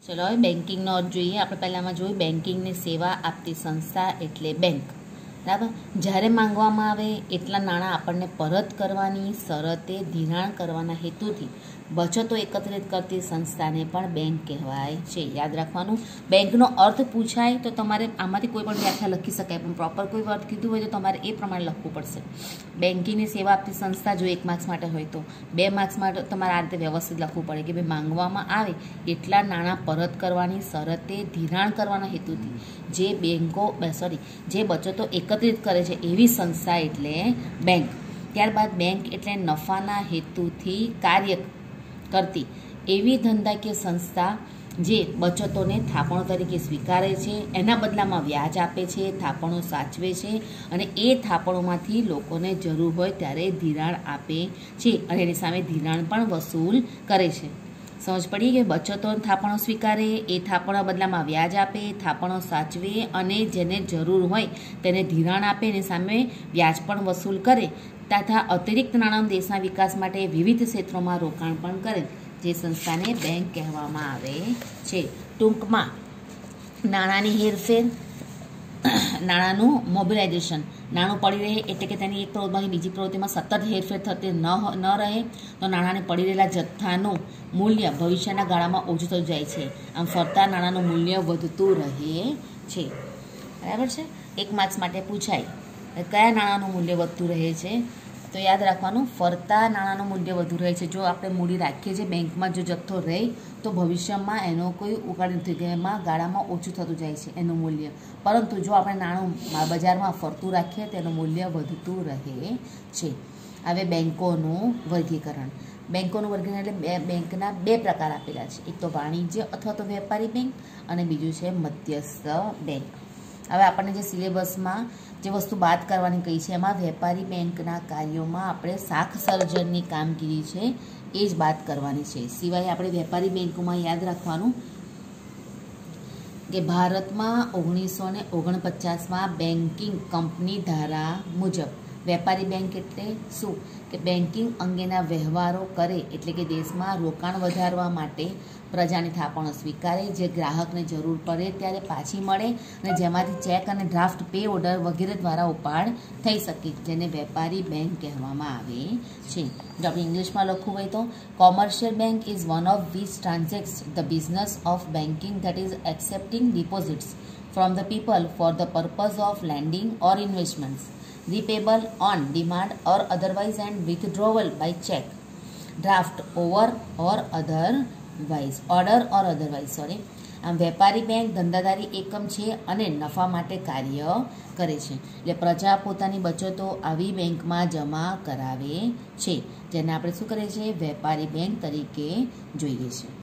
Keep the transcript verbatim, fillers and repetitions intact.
ચલો હવે બેન્કિંગનો અર્થ જોઈએ. આપણે પહેલાંમાં જોયું બેન્કિંગની સેવા આપતી સંસ્થા એટલે બેંક. બરાબર. જ્યારે માંગવામાં આવે એટલા નાણાં આપણને પરત કરવાની શરતે ધિરાણ કરવાના હેતુથી બચતો એકત્રિત કરતી સંસ્થાને પણ બેંક કહેવાય છે. યાદ રાખવાનું, બેંકનો અર્થ પૂછાય તો તમારે આમાંથી કોઈ પણ વ્યાખ્યા લખી શકાય, પણ પ્રોપર કોઈ અર્થ કીધું હોય તો તમારે એ પ્રમાણે લખવું પડશે. બેન્કિંગની સેવા આપતી સંસ્થા જો એક માર્ક્સ માટે હોય તો બે માર્ક્સ માટે તમારે આ રીતે વ્યવસ્થિત લખવું પડે કે ભાઈ માંગવામાં આવે એટલા નાણાં પરત કરવાની શરતે ધિરાણ કરવાના હેતુથી જે બેંકો સોરી જે બચતો એકત્રિત કરે છે એવી સંસ્થા એટલે બેંક. ત્યારબાદ બેંક એટલે નફાના હેતુથી કાર્ય કરતી એવી ધંધાકીય સંસ્થા જે બચતોને થાપણો તરીકે સ્વીકારે છે, એના બદલામાં વ્યાજ આપે છે, થાપણો સાચવે છે અને એ થાપણોમાંથી લોકોને જરૂર હોય ત્યારે ધિરાણ આપે છે અને એની સામે ધિરાણ પણ વસૂલ કરે છે. સમજ પડી કે બચતો થાપણો સ્વીકારે, એ થાપણો બદલામાં વ્યાજ આપે, થાપણો સાચવે અને જેને જરૂર હોય તેને ધિરાણ આપે, એની સામે વ્યાજ પણ વસૂલ કરે તથા અતિરિક્ત નાણાં દેશના વિકાસ માટે વિવિધ ક્ષેત્રોમાં રોકાણ પણ કરે, જે સંસ્થાને બેંક કહેવામાં આવે છે. ટૂંકમાં નાણાંની હેરફેર, નાણાંનું મોબિલાઇઝેશન, નાણું પડી રહે એટલે કે તેની એક પ્રવૃત્તિમાંથી બીજી પ્રવૃત્તિમાં સતત હેરફેર થતી ન ન રહે તો નાણાંને પડી રહેલા જથ્થાનું મૂલ્ય ભવિષ્યના ગાળામાં ઓછું થતું જાય છે. આમ ફરતા નાણાંનું મૂલ્ય વધતું રહે છે. બરાબર છે. એક માર્ક્સ માટે પૂછાય કયા નાણાંનું મૂલ્ય વધતું રહે છે, તો યાદ રાખવાનું ફરતા નાણાંનું મૂલ્ય વધુ રહે છે. જો આપણે મૂડી રાખીએ છીએ બેંકમાં, જો જથ્થો રહે તો ભવિષ્યમાં એનો કોઈ ઉગાડ નથી થતો, એમાં ગાળામાં ઓછું થતું જાય છે એનું મૂલ્ય. પરંતુ જો આપણે નાણું બજારમાં ફરતું રાખીએ તો એનું મૂલ્ય વધતું રહે છે. હવે બેંકોનું વર્ગીકરણ. બેંકોનું વર્ગીકરણ એટલે બે બેંકના બે પ્રકાર આપેલા છે. એક તો વાણિજ્ય અથવા તો વેપારી બેંક અને બીજું છે મધ્યસ્થ બેંક. હવે આપણને જે સિલેબસમાં જે વસ્તુ બાદ કરવાની કહી છે એમાં વેપારી બેંકના કાર્યોમાં આપણે શાખ સર્જનની કામગીરી છે એ જ બાદ કરવાની છે. સિવાય આપણે વેપારી બેંકોમાં યાદ રાખવાનું કે ભારતમાં ઓગણીસો ને ઓગણપચાસમાં બેન્કિંગ કંપની ધારા મુજબ વેપારી બેંક એટલે શું કે બેન્કિંગ અંગેના વ્યવહારો કરે એટલે કે દેશમાં રોકાણ વધારવા માટે પ્રજાની થાપણો સ્વીકારે, જે ગ્રાહકને જરૂર પડે ત્યારે પાછી મળે અને જેમાંથી ચેક અને ડ્રાફ્ટ પે ઓર્ડર વગેરે દ્વારા ઉપાડ થઈ શકે, જેને વેપારી બેંક કહેવામાં આવે છે. જો આપણે ઇંગ્લિશમાં લખવું હોય તો commercial bank is one of which transacts the business of banking that is accepting deposits from the people for the purpose of lending or investments, repayable on demand or otherwise and withdrawal by check, draft over or otherwise order or otherwise sorry. આમ વેપારી bank ધંધાદારી એકમ છે અને નફા માટે કાર્ય કરે છે. એટલે પ્રજા પોતાની બચતો આવી બેંકમાં જમા કરાવે છે, જેને આપણે શું કરીએ છીએ વેપારી બેંક તરીકે જોઈએ છે.